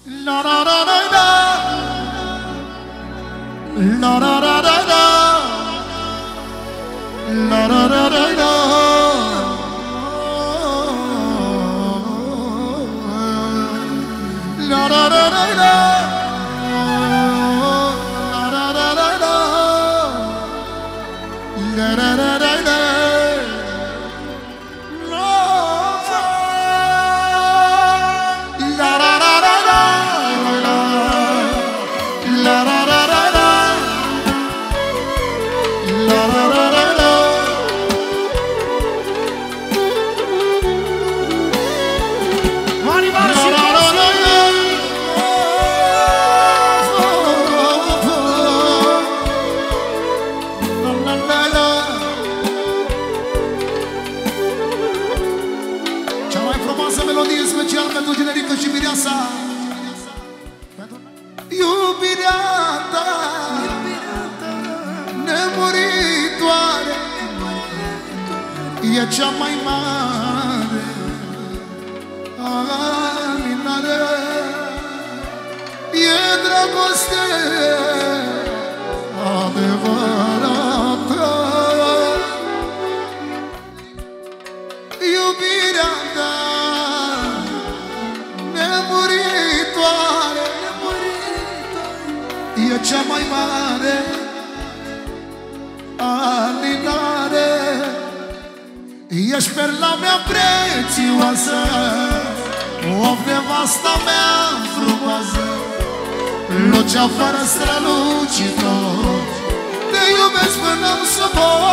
La la la la la. La la la la la. La la la la la. La la la la la. La la la la la. Melodie special pentru generică și mireasa. Iubirea ta nemuritoare e cea mai mare alinare. E dragoste adevărată. Iubirea ta e cea mai mare alinare. Ești perla mea prețioasă, o nevasta mea frumoasă, lucea fără strălucitor. Te iubesc până-n să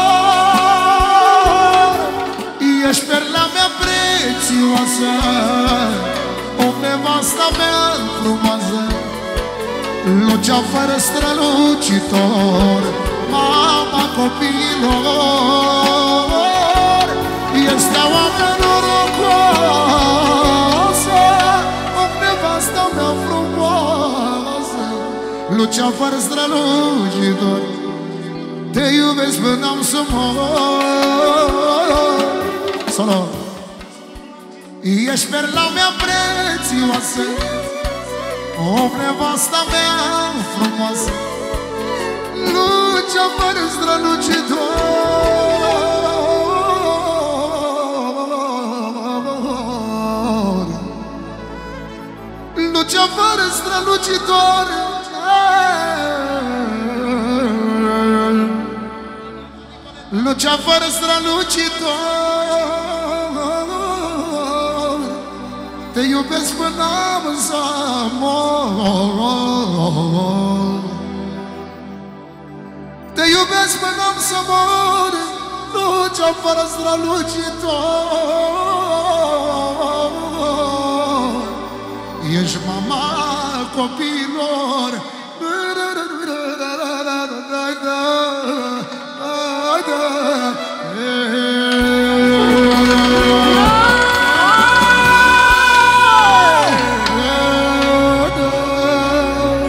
mor. Ești perla mea prețioasă, o nevasta mea frumoasă, lucea fără strălucitor, mama copiilor. Este oameni norocoasă, o nevasta mea frumoasă, lucea fără strălucitor. Te iubesc până-n să mor. Solo. Ești perla mea prețioasă, o nevasta mea frumoasă, lucea fără strălucitor, lucea fără strălucitor, lucea fără strălucitor. Te iubesc până-n să mor. Te iubesc până-n să mor, lucea fără strălucitor. Ești mama copiilor.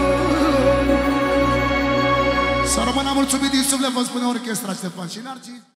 Să rămână mulțumit din suflet, vă spune orchestra Ștefan și Narcis.